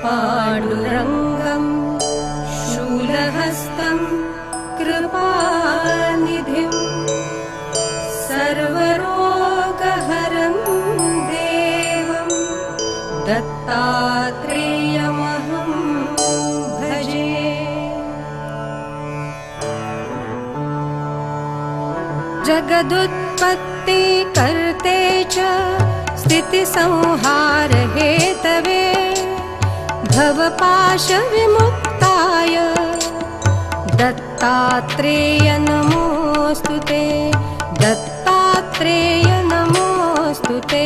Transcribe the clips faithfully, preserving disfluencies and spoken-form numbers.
पाण्डुरङ्गं शूलहस्तं कृपानिधिं सर्वरोगहरं देवं दत्तात्रेयमहं भजे। जगदुत्पत्ति कर्ते च स्थितिसंहार हेतवे भवपाशविमुक्ताय दत्तात्रेय नमोऽस्तुते। दत्तात्रेय नमोऽस्तुते।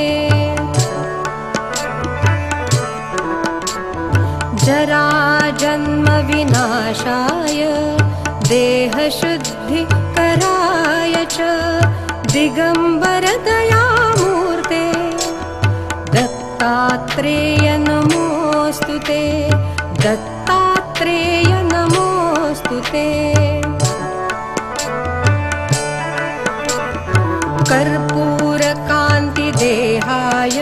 जराजन्म विनाशाय देहशुद्धिकराय च दिगंबर दयामूर्ते दत्तात्रेय नमोऽस्तुते। दत्तात्रेय नमोऽस्तुते। कर्पूरकान्तिदेहाय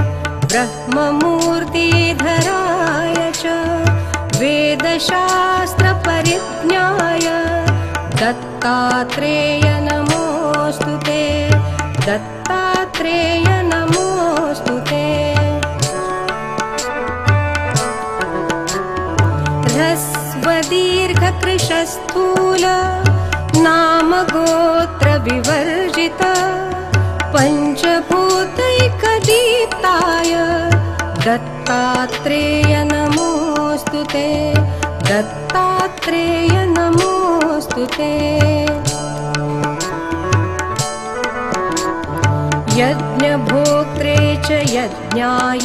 ब्रह्ममूर्तिधराय च वेदशास्त्रपरिज्ञाय दत्तात्रेय नमोऽस्तुते। दत्तात्रेय नमोऽस्तुते। ह्रस्वदीर्घकृशस्थूल नामगोत्रविवर्जित पञ्चभूतैकदीप्ताय दत्तात्रेय नमोऽस्तुते। दत्तात्रेय नमोऽस्तुते। यज्ञभोक्त्रे च यज्ञाय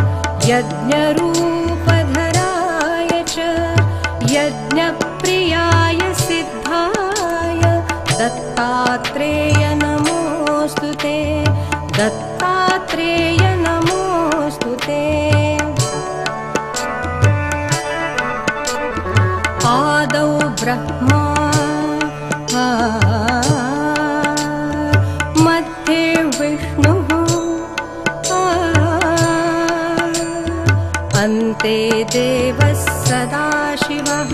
यज्ञरूपधराय च यज्ञप्रियाय सिद्धाय दत्तात्रेय नमोऽस्तुते। दत्तात्रेय नमोऽस्तुते। आदौ ब्रह्मा मध्ये विष्णुः अन्ते देवः सदाशिवः।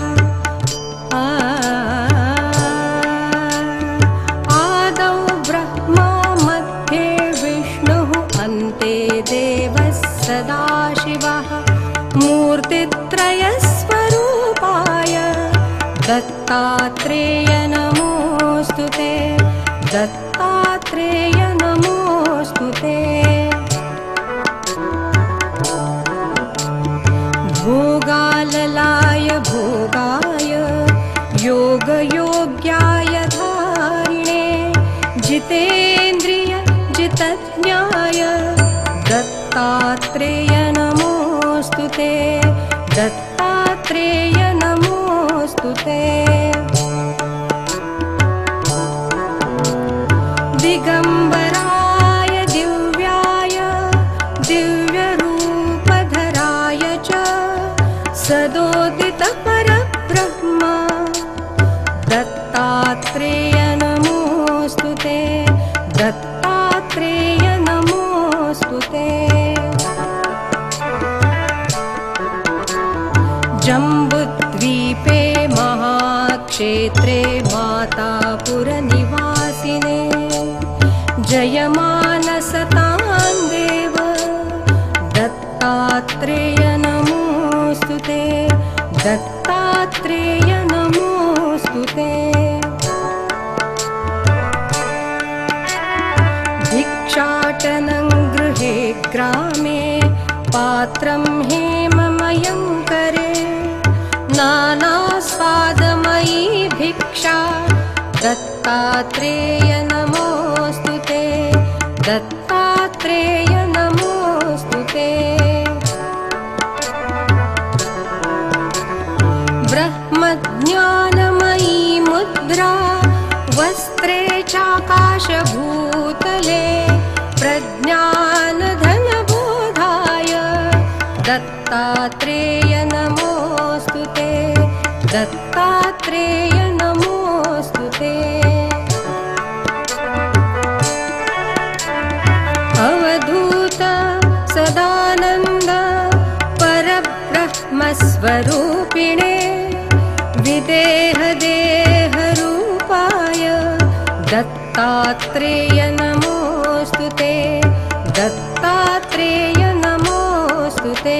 आदौ ब्रह्मा मध्ये विष्णुः अन्ते देवः सदाशिवः। मूर्तित्रयस्वरूपाय दत्तात्रेय नमोऽस्तुते। दत्तात्रेय नमोऽस्तुते। भोगाललाय भोगाय योगयोग्याय धारिणे जितेन्द्रिय जितज्ञाय दत्तात्रेय नमोऽस्तुते। दत्तात्रेय नमोऽस्तुते। दिगंबराय दिव्याय दिव्यरूपधराय च सदोदित परब्रह्म दत्तात्रेय नमोऽस्तुते। दत्तात्रेय नमोऽस्तुते। जम्बुद्वीपे महाक्षेत्रे मातापुरनिवासिने जयमानसतां देव दत्तात्रेय नमोऽस्तुते। दत्तात्रेय नमोऽस्तुते। भिक्षाटनं गृहे ग्रामे पात्रं हेममयं करे नानास्वादमयी भिक्षा दत्तात्रेय नमोऽस्तुते। दत्तात्रेय नमोऽस्तुते। ब्रह्मज्ञानमयी मुद्रा वस्त्रे चाकाशभूतले प्रज्ञानधनबोधाय दत्तात्रेय नमोऽस्तुते। दत्तात्रेय नमोऽस्तुते। अवधूत सदानंद परब्रह्म स्वात्मस्वरूपिणे विदेहदेहरूपाय दत्तात्रेय नमोऽस्तु ते। दत्तात्रेय नमोऽस्तु ते।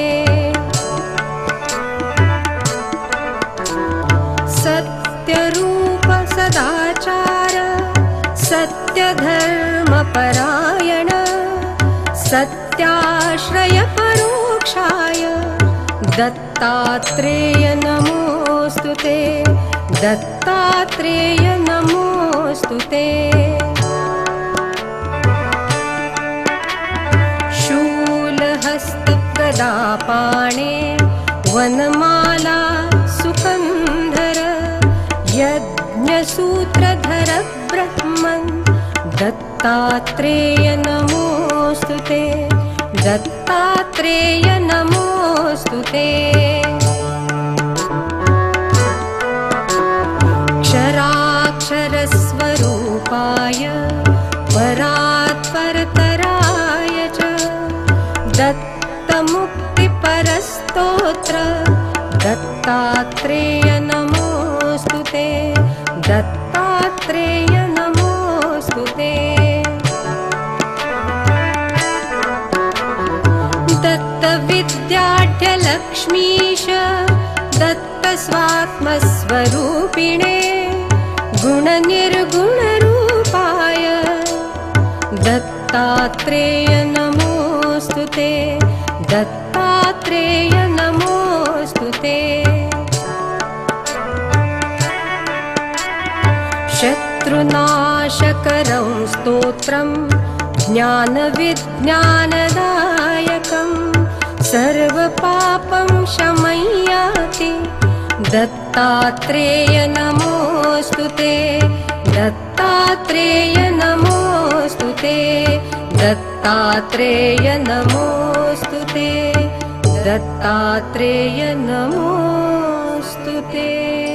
सत्यरूप सदाचार सत्यधर्मपरायण सत्याश्रय परोक्षाय दत्तात्रेय नमोऽस्तु ते। दत्तात्रेय नमोऽस्तु ते। शूलहस्तगदापाणे वनमाला सुकन्धर यज्ञसूत्रधर ब्रह्मन् दत्तात्रेय नमोऽस्तु ते। दत्तात्रेय नमोऽस्तु ते। क्षराक्षरस्वरूपाय परात्परतराय च दत्तमुक्तिपरस्तोत्र दत्तात्रेय नमोऽस्तु ते। दत्तात्रेय नमोऽस्तु ते। दत्तविद्याढ्यलक्ष्मीश दत्तस्वात्मस्वरूपिणे गुणनिर्गुणरूपाय दत्तात्रेय नमोऽस्तु ते। दत्तात्रेय नमोऽस्तु ते। शत्रुनाशकरं स्तोत्रं ज्ञानविज्ञानदायकं सर्वपापं शमय्याति दत्तात्रेय नमोऽस्तु ते। दत्तात्रेय नमोऽस्तु ते। दत्तात्रेय नमोऽस्तु ते। दत्तात्रेय नमोऽस्तु ते।